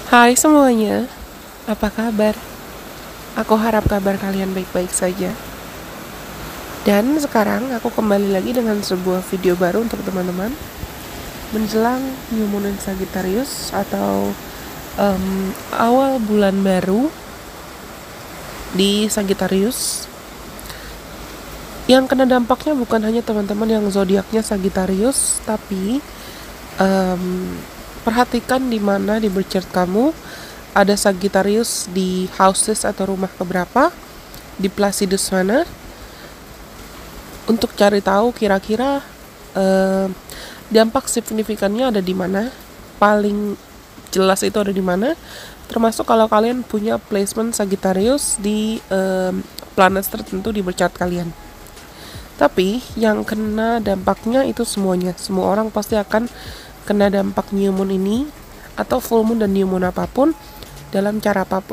Hai semuanya, apa kabar? Aku harap kabar kalian baik-baik saja. Dan sekarang aku kembali lagi dengan sebuah video baru untuk teman-teman menjelang New Moon in Sagittarius atau awal bulan baru di Sagittarius. Yang kena dampaknya bukan hanya teman-teman yang zodiaknya Sagittarius, tapi perhatikan di mana di birth chart kamu ada Sagittarius di houses atau rumah keberapa, di Placidus mana, untuk cari tahu kira-kira dampak signifikannya ada di mana, paling jelas itu ada di mana, termasuk kalau kalian punya placement Sagittarius di planet tertentu di birth chart kalian. Tapi yang kena dampaknya itu semuanya. Semua orang pasti akan kena dampak new moon ini, atau full moon dan new moon apapun, dalam cara apapun.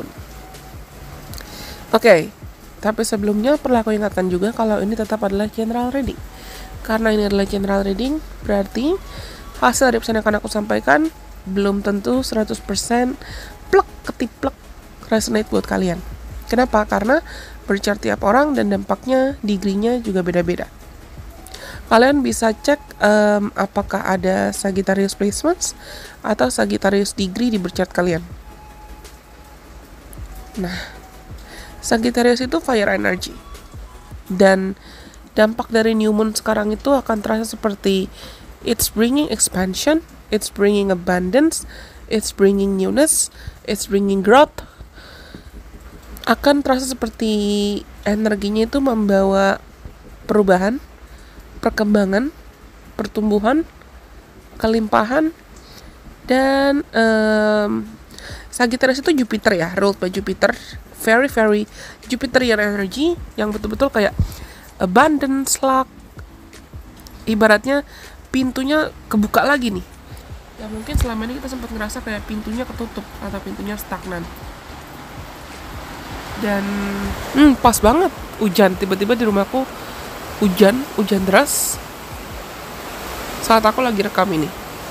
Oke, tapi sebelumnya perlu aku ingatkan juga kalau ini tetap adalah general reading. Karena ini adalah general reading, berarti hasil dari pesan yang akan aku sampaikan belum tentu 100% plek ketiplek resonate buat kalian. Kenapa? Karena berchart tiap orang dan dampaknya, degree-nya juga beda-beda. Kalian bisa cek apakah ada Sagittarius placements atau Sagittarius degree di berchart kalian. Nah, Sagittarius itu fire energy. Dan dampak dari new moon sekarang itu akan terasa seperti it's bringing expansion, it's bringing abundance, it's bringing newness, it's bringing growth. Akan terasa seperti energinya itu membawa perubahan, perkembangan, pertumbuhan, kelimpahan, dan Sagittarius itu Jupiter ya, ruled by Jupiter, very Jupiterian energy yang betul-betul kayak abundance, luck. Ibaratnya pintunya kebuka lagi nih. Ya mungkin selama ini kita sempat ngerasa kayak pintunya ketutup atau pintunya stagnan. Dan pas banget hujan, tiba-tiba di rumahku hujan deras saat aku lagi rekam ini.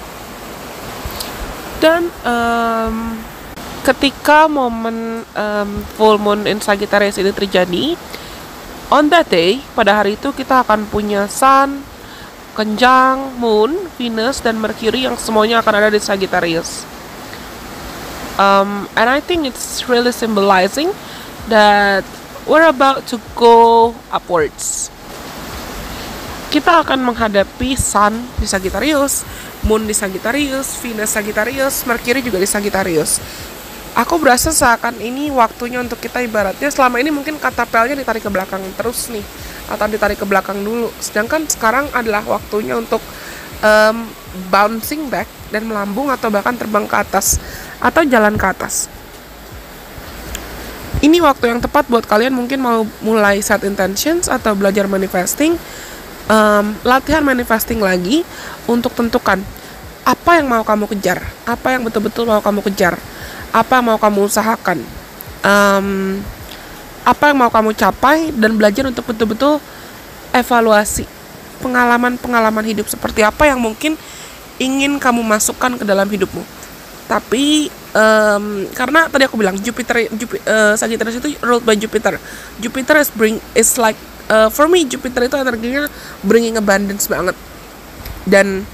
Dan ketika momen full moon in Sagittarius ini terjadi, on that day, pada hari itu kita akan punya Sun, Kenjang, Moon, Venus, dan Mercury yang semuanya akan ada di Sagittarius. And I think it's really symbolizing that we're about to go upwards. Kita akan menghadapi Sun di Sagittarius, Moon di Sagittarius, Venus Sagittarius, Mercury juga di Sagittarius. Aku berasa seakan ini waktunya untuk kita, ibaratnya selama ini mungkin katapelnya ditarik ke belakang terus nih, atau ditarik ke belakang dulu. Sedangkan sekarang adalah waktunya untuk bouncing back dan melambung atau bahkan terbang ke atas atau jalan ke atas. Ini waktu yang tepat buat kalian mungkin mau mulai set intentions atau belajar manifesting, latihan manifesting lagi untuk tentukan apa yang mau kamu kejar, apa yang betul-betul mau kamu kejar, apa yang mau kamu usahakan, apa yang mau kamu capai, dan belajar untuk betul-betul evaluasi pengalaman-pengalaman hidup seperti apa yang mungkin ingin kamu masukkan ke dalam hidupmu. Tapi karena tadi aku bilang Sagittarius itu ruled by Jupiter. Jupiter is like for me, Jupiter itu energinya bringing abundance banget. Dan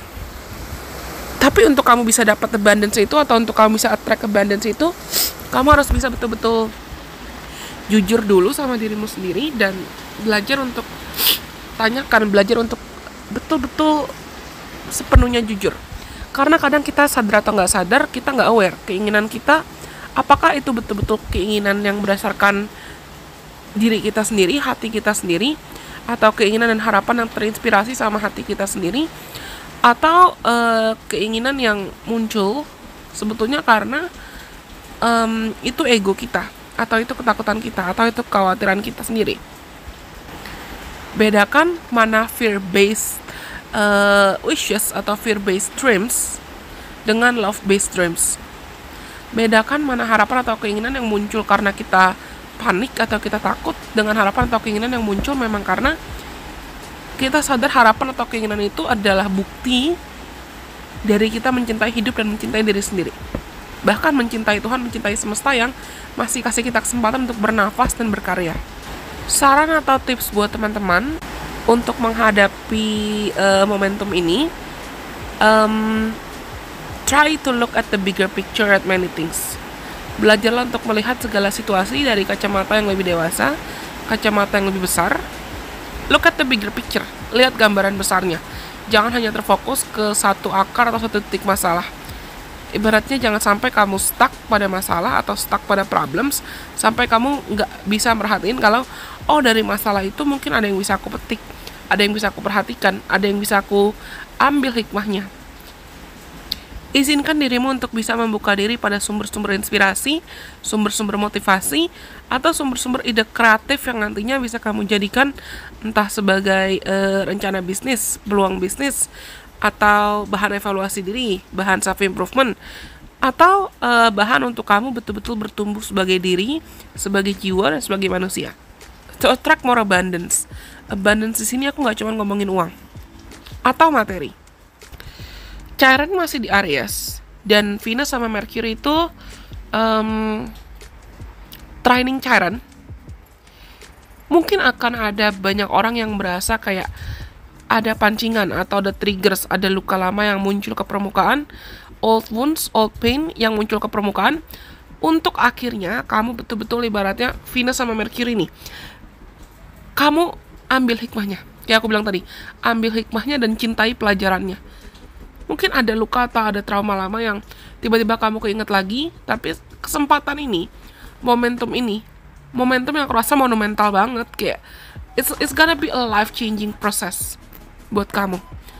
tapi untuk kamu bisa dapat abundance itu, atau untuk kamu bisa attract abundance itu, kamu harus bisa betul-betul jujur dulu sama dirimu sendiri dan belajar untuk belajar untuk betul-betul sepenuhnya jujur. Karena kadang kita sadar atau nggak sadar, kita nggak aware keinginan kita, apakah itu betul-betul keinginan yang berdasarkan diri kita sendiri, hati kita sendiri, atau keinginan dan harapan yang terinspirasi sama hati kita sendiri, atau keinginan yang muncul sebetulnya karena itu ego kita, atau itu ketakutan kita, atau itu kekhawatiran kita sendiri. Bedakan mana fear-based wishes atau fear-based dreams dengan love-based dreams. Bedakan mana harapan atau keinginan yang muncul karena kita panik atau kita takut dengan harapan atau keinginan yang muncul memang karena kita sadar harapan atau keinginan itu adalah bukti dari kita mencintai hidup dan mencintai diri sendiri. bahkan mencintai Tuhan, mencintai semesta yang masih kasih kita kesempatan untuk bernafas dan berkarya. Saran atau tips buat teman-teman untuk menghadapi momentum ini, try to look at the bigger picture at many things. Belajarlah untuk melihat segala situasi dari kacamata yang lebih dewasa, kacamata yang lebih besar. Look at the bigger picture, lihat gambaran besarnya. Jangan hanya terfokus ke satu akar atau satu titik masalah. Ibaratnya jangan sampai kamu stuck pada masalah atau stuck pada problems, sampai kamu nggak bisa merhatiin kalau, oh dari masalah itu mungkin ada yang bisa aku petik, ada yang bisa aku perhatikan, ada yang bisa aku ambil hikmahnya. Izinkan dirimu untuk bisa membuka diri pada sumber-sumber inspirasi, sumber-sumber motivasi, atau sumber-sumber ide kreatif yang nantinya bisa kamu jadikan entah sebagai rencana bisnis, peluang bisnis, atau bahan evaluasi diri, bahan self-improvement, atau bahan untuk kamu betul-betul bertumbuh sebagai diri, sebagai jiwa, dan sebagai manusia. To attract more abundance. Abundance di sini aku nggak cuma ngomongin uang atau materi. Chiron masih di Aries dan Venus sama Mercury itu training Chiron. Mungkin akan ada banyak orang yang merasa kayak ada pancingan atau ada triggers, ada luka lama yang muncul ke permukaan, old wounds, old pain yang muncul ke permukaan, untuk akhirnya kamu betul-betul ibaratnya Venus sama Mercury nih, kamu ambil hikmahnya. Kayak aku bilang tadi, ambil hikmahnya dan cintai pelajarannya. Mungkin ada luka atau ada trauma lama yang tiba-tiba kamu keinget lagi, tapi kesempatan ini, momentum yang aku rasa monumental banget, kayak it's gonna be a life-changing process buat kamu.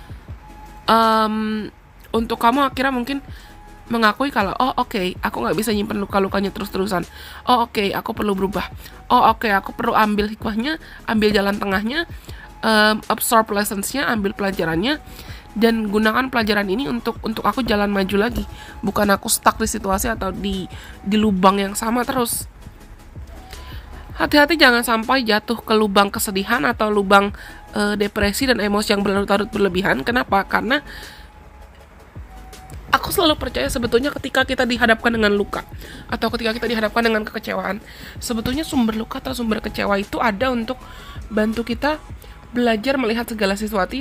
Untuk kamu akhirnya mungkin mengakui kalau, oh oke, aku nggak bisa nyimpen luka-lukanya terus-terusan. Oh oke, aku perlu berubah. Oh oke, aku perlu ambil hikmahnya, ambil jalan tengahnya, absorb lessons-nya, ambil pelajarannya, dan gunakan pelajaran ini untuk aku jalan maju lagi, bukan aku stuck di situasi atau di lubang yang sama terus. Hati-hati jangan sampai jatuh ke lubang kesedihan atau lubang depresi dan emosi yang berlarut-larut berlebihan. Kenapa? Karena aku selalu percaya sebetulnya ketika kita dihadapkan dengan luka atau ketika kita dihadapkan dengan kekecewaan, sebetulnya sumber luka atau sumber kecewa itu ada untuk bantu kita belajar melihat segala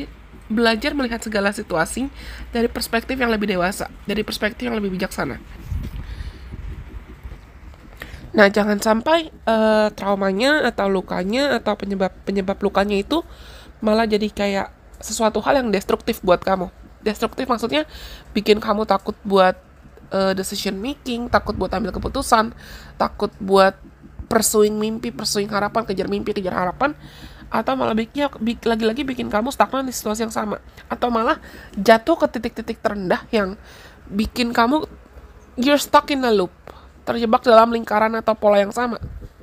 situasi dari perspektif yang lebih dewasa, dari perspektif yang lebih bijaksana. Nah, jangan sampai traumanya atau lukanya atau penyebab lukanya itu malah jadi kayak sesuatu hal yang destruktif buat kamu. Destruktif maksudnya bikin kamu takut buat decision making, takut buat ambil keputusan, takut buat pursuing mimpi, pursuing harapan, kejar mimpi, kejar harapan, atau malah lagi-lagi bikin kamu stagnan di situasi yang sama, atau malah jatuh ke titik-titik terendah yang bikin kamu you're stuck in a loop, terjebak dalam lingkaran atau pola yang sama.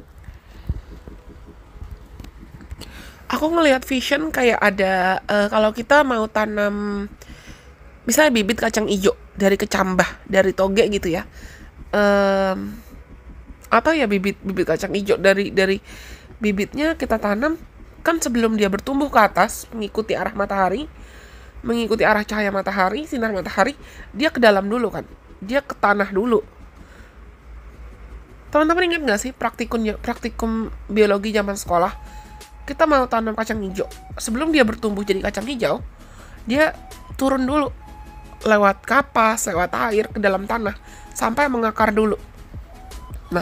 Aku ngelihat vision kayak ada kalau kita mau tanam misalnya bibit kacang hijau dari kecambah, dari toge gitu ya, atau ya bibit kacang hijau dari bibitnya kita tanam. Kan sebelum dia bertumbuh ke atas, mengikuti arah matahari, mengikuti arah cahaya matahari, sinar matahari, dia ke dalam dulu kan, dia ke tanah dulu. Teman-teman ingat gak sih praktikum biologi zaman sekolah? Kita mau tanam kacang hijau, sebelum dia bertumbuh jadi kacang hijau, dia turun dulu, lewat kapas, lewat air, ke dalam tanah, sampai mengakar dulu. Nah,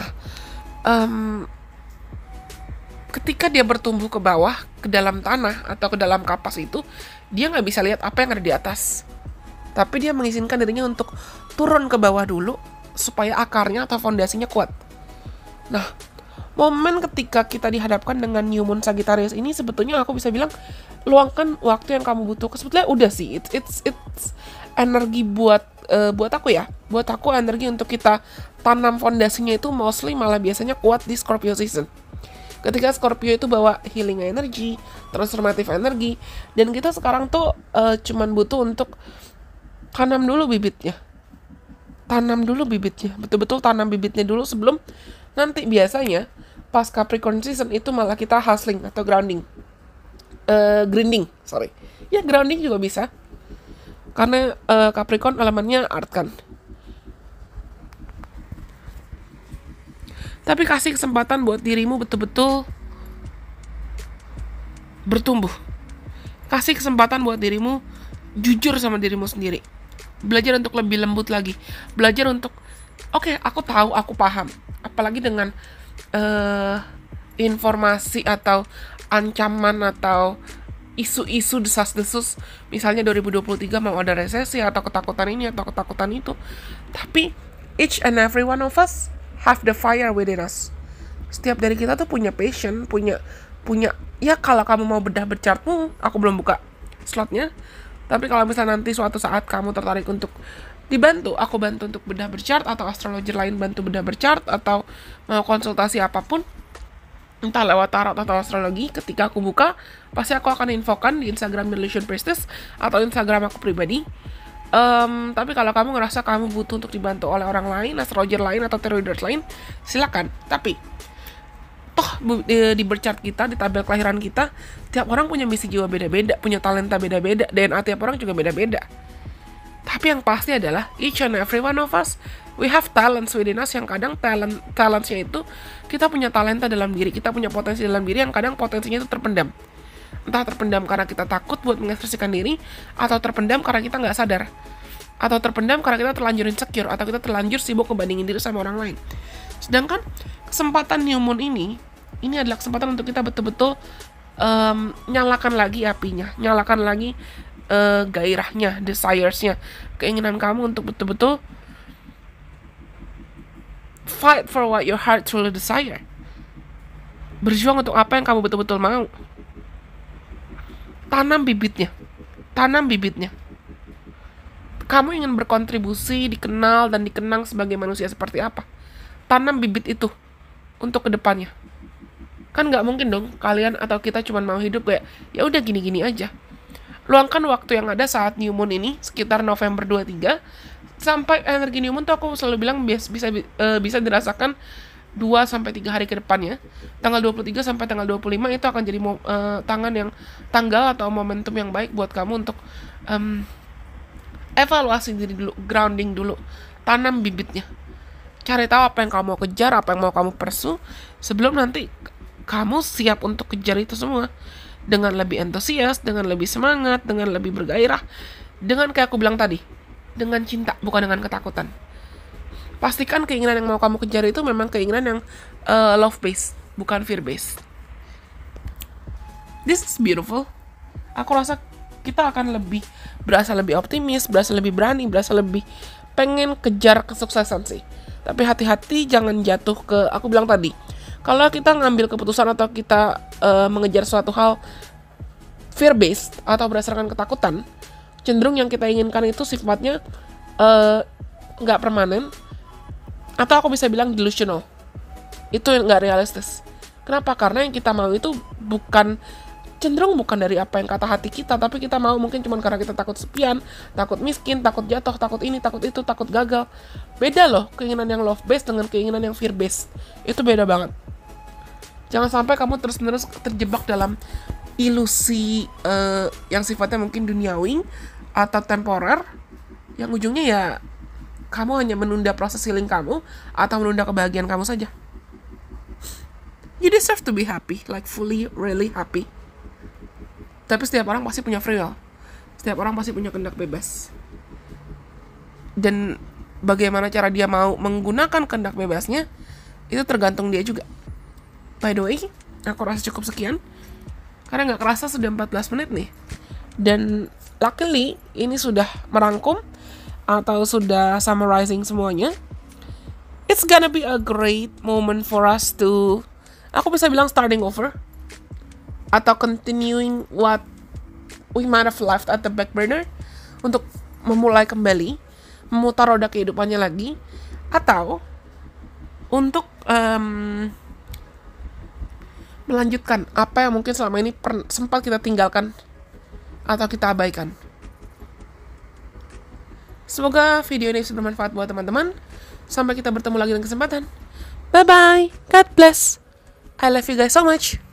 ketika dia bertumbuh ke bawah, ke dalam tanah atau ke dalam kapas itu, dia nggak bisa lihat apa yang ada di atas. Tapi dia mengizinkan dirinya untuk turun ke bawah dulu, supaya akarnya atau fondasinya kuat. Nah, momen ketika kita dihadapkan dengan New Moon Sagittarius ini, sebetulnya aku bisa bilang, luangkan waktu yang kamu butuhkan. Sebetulnya udah sih, it's energi buat aku ya. Buat aku energi untuk kita tanam fondasinya itu mostly malah biasanya kuat di Scorpio season. Ketika Scorpio itu bawa healing energy, transformative energy, dan kita sekarang tuh cuman butuh untuk tanam dulu bibitnya. Betul-betul tanam bibitnya dulu sebelum nanti biasanya pas Capricorn season itu malah kita hustling atau grinding. Ya grounding juga bisa. Karena Capricorn elemennya art kan. Tapi kasih kesempatan buat dirimu betul-betul bertumbuh. Kasih kesempatan buat dirimu jujur sama dirimu sendiri. Belajar untuk lebih lembut lagi. Belajar untuk, oke, aku tahu, aku paham. Apalagi dengan informasi atau ancaman atau isu-isu desas-desus, misalnya 2023 mau ada resesi atau ketakutan ini atau ketakutan itu. Tapi each and every one of us have the fire within us. Setiap dari kita tuh punya passion, punya ya, kalau kamu mau bedah berchartmu, aku belum buka slotnya. Tapi kalau misalnya nanti suatu saat kamu tertarik untuk dibantu, aku bantu untuk bedah berchart, atau astrologer lain bantu bedah berchart, atau mau konsultasi apapun, entah lewat tarot atau astrologi, ketika aku buka, pasti aku akan infokan di Instagram Illusion Priestess atau Instagram aku pribadi. Tapi kalau kamu ngerasa kamu butuh untuk dibantu oleh orang lain, astrologer lain atau tarot readers lain, silakan. Tapi toh di berchart kita, di tabel kelahiran kita, tiap orang punya misi jiwa beda-beda, punya talenta beda-beda, DNA tiap orang juga beda-beda. Tapi yang pasti adalah each and every one of us, we have talents within us, yang kadang talentsnya itu, kita punya talenta dalam diri, kita punya potensi dalam diri yang kadang potensinya itu terpendam. Entah terpendam karena kita takut buat mengekspresikan diri, atau terpendam karena kita nggak sadar, atau terpendam karena kita terlanjur insecure, atau kita terlanjur sibuk ngebandingin diri sama orang lain. Sedangkan kesempatan new moon ini adalah kesempatan untuk kita betul-betul nyalakan lagi apinya, nyalakan lagi gairahnya, desires-nya, keinginan kamu untuk betul-betul fight for what your heart truly desire. Berjuang untuk apa yang kamu betul-betul mau. Tanam bibitnya. Kamu ingin berkontribusi, dikenal dan dikenang sebagai manusia seperti apa? Tanam bibit itu untuk kedepannya. Kan nggak mungkin dong kalian atau kita cuma mau hidup kayak ya udah gini-gini aja. Luangkan waktu yang ada saat new moon ini, sekitar November 23 sampai energi new moon tuh aku selalu bilang bisa dirasakan 2-3 hari ke depannya. Tanggal 23 sampai tanggal 25 itu akan jadi tanggal atau momentum yang baik buat kamu untuk evaluasi diri dulu, grounding dulu, tanam bibitnya. Cari tahu apa yang kamu mau kejar, apa yang mau kamu pursue, sebelum nanti kamu siap untuk kejar itu semua dengan lebih antusias, dengan lebih semangat, dengan lebih bergairah, dengan kayak aku bilang tadi, dengan cinta, bukan dengan ketakutan. Pastikan keinginan yang mau kamu kejar itu memang keinginan yang love based, bukan fear based. This is beautiful. Aku rasa kita akan berasa lebih optimis, berasa lebih berani, berasa lebih pengen kejar kesuksesan sih. Tapi hati-hati jangan jatuh ke, aku bilang tadi, kalau kita ngambil keputusan atau kita mengejar suatu hal fear based atau berdasarkan ketakutan, cenderung yang kita inginkan itu sifatnya nggak permanen, atau aku bisa bilang delusional. Itu nggak realistis. Kenapa? Karena yang kita mau itu cenderung bukan dari apa yang kata hati kita, tapi kita mau mungkin cuma karena kita takut sepian, takut miskin, takut jatuh, takut ini, takut itu, takut gagal. Beda loh keinginan yang love based dengan keinginan yang fear based. Itu beda banget. Jangan sampai kamu terus-menerus terjebak dalam ilusi yang sifatnya mungkin duniawi atau temporer, yang ujungnya ya kamu hanya menunda proses healing kamu atau menunda kebahagiaan kamu saja. You deserve to be happy, like fully, really happy. Tapi setiap orang pasti punya free will. Setiap orang pasti punya kehendak bebas. Dan bagaimana cara dia mau menggunakan kehendak bebasnya, itu tergantung dia juga. By the way, aku rasa cukup sekian. Karena gak kerasa sudah 14 menit nih. Dan luckily, ini sudah merangkum atau sudah summarizing semuanya. It's gonna be a great moment for us to, aku bisa bilang starting over, atau continuing what we might have left at the back burner, untuk memulai kembali, memutar roda kehidupannya lagi, atau untuk melanjutkan apa yang mungkin selama ini sempat kita tinggalkan atau kita abaikan. Semoga video ini bisa bermanfaat buat teman-teman. Sampai kita bertemu lagi di kesempatan. Bye-bye. God bless. I love you guys so much.